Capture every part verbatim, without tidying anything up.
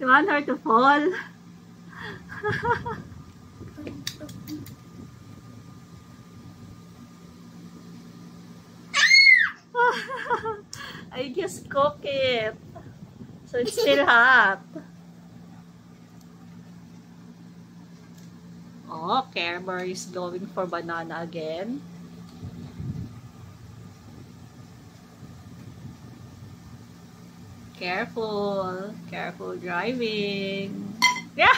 You want her to fall? I just cook it. So it's still hot. Oh, Care Bear is going for banana again. Careful. Careful driving. Yeah.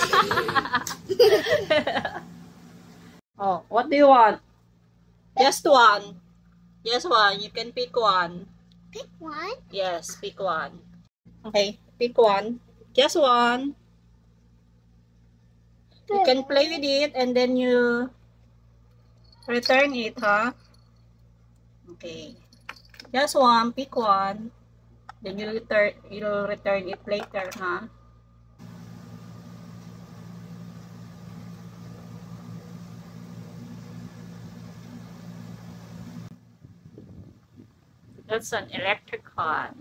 Oh, what do you want? Just one. Just one. You can pick one. Pick one? Yes, pick one. Okay, pick one. Just one. You can play with it and then you return it, huh? Okay. Just one, pick one. Then you return you'll return it later, huh? That's an electric one.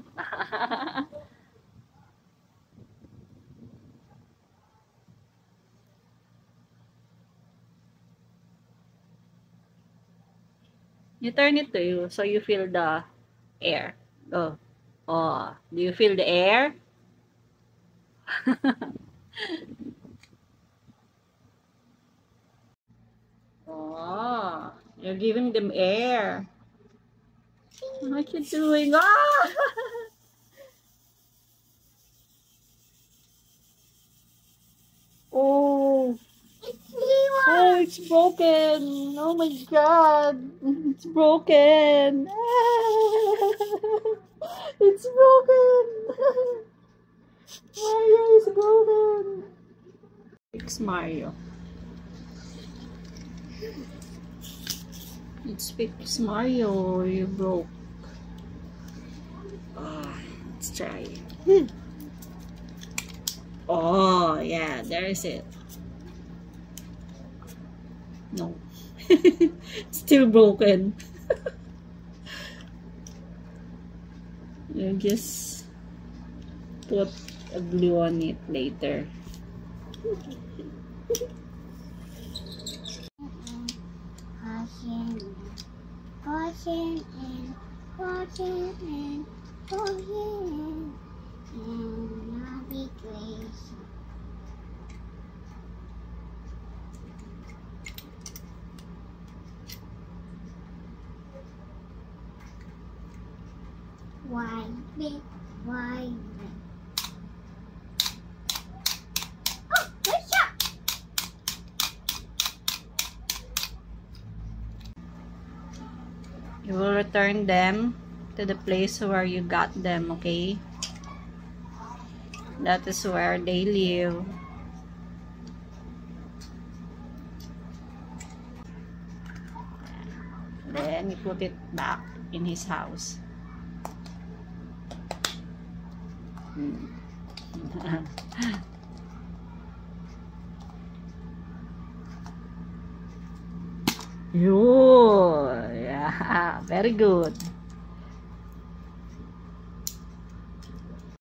You turn it to you so you feel the air. Oh. Oh, do you feel the air? Oh, you're giving them air. What you doing? Ah! Oh. Oh, it's broken. Oh my god. It's broken. It's broken. Mario is broken. Fix Mario. It's fix Mario. You broke. Oh, let's try. Oh, yeah, there is it. No. Still broken. You just put a glue on it later. Caution, caution, and caution, and caution, and navigation. Wide, big, wide, big. Oh, good shot! You will return them to the place where you got them, okay? That is where they live. Then you put it back in his house. Hmm. Yo, yeah, very good.